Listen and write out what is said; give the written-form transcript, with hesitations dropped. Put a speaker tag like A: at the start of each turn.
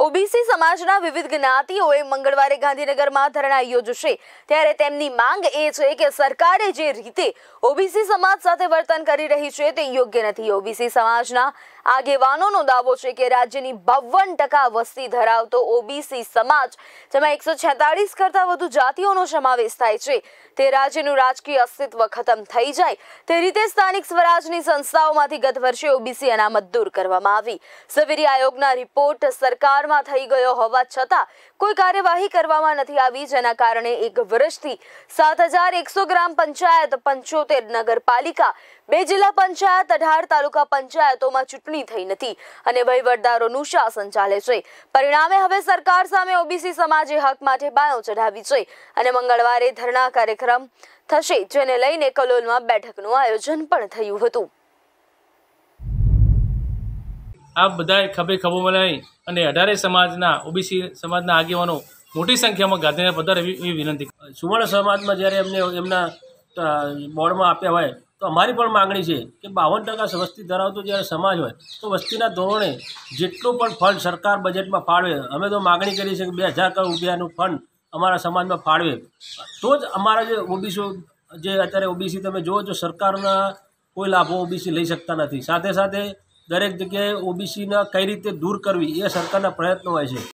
A: OBC સમાજના વિવિધ જ્ઞાતિઓએ મંગળવારે ગાંધીનગરમાં ધરણા યોજશે ત્યારે તેમની માંગ એ છે કે સરકારે જે રીતે ઓબીસી સમાજ સાથે વર્તન કરી રહી છે તે યોગ્ય નથી। ઓબીસી સમાજના આગેવાનોનો દાવો છે કે રાજ્યની 52% વસ્તી ધરાવતો ઓબીસી સમાજ, જેમાં 146 કરતાં વધુ જાતિઓનો સમાવેશ થાય છે, તે રાજ્યનું રાજકીય અસ્તિત્વ ખતમ થઈ જાય તે રીતે સ્થાનિક સ્વરાજની સંસ્થાઓમાંથી ગત વર્ષે ઓબીસી અનામત દૂર કરવામાં આવી। ઝવેરી આયોગના રિપોર્ટ સરકારમાં થઈ ગયો હોવા છતાં કોઈ કાર્યવાહી કરવામાં નથી આવી, જેના કારણે એક વર્ષથી 7100 ગ્રામ પંચાયત, 75 નગરપાલિકા, 2 જિલ્લા પંચાયત, 18 તાલુકા પંચાયતોમાં ચૂંટણી થઈ નથી અને વહીવટદારોનું શાસન ચાલે છે। પરિણામે હવે સરકાર સામે ઓબીસી સમાજે હક માટે બાયો ચઢાવી છે અને મંગળવારે ધરણા કાર્યક્રમ થશે, જેને લઈને કલોલમાં બેઠકનું આયોજન પણ થયું હતું।
B: આ બધા ખભે મળી અને 18 સમાજના ઓબીસી સમાજના આગેવાનો મોટી સંખ્યામાં ગાંધીનગર પધારે એવી વિનંતી। સુવર્ણ સમાજમાં જ્યારે એમને એમના બોર્ડમાં આપ્યા હોય તો અમારી પણ માગણી છે કે 52% વસ્તી ધરાવતો જ્યારે સમાજ હોય તો વસ્તીના ધોરણે જેટલું પણ ફંડ સરકાર બજેટમાં ફાળવે, અમે તો માગણી કરી છે કે 2000 કરોડ રૂપિયાનું ફંડ અમારા સમાજમાં ફાળવે તો જ અમારા જે ઓબીસી જે અત્યારે ઓબીસી તમે જુઓ છો સરકારના કોઈ લાભો ઓબીસી લઈ શકતા નથી। સાથે સાથે દરેક જગ્યાએ ઓબીસીના કઈ રીતે દૂર કરવી એ સરકારના પ્રયત્નો હોય છે।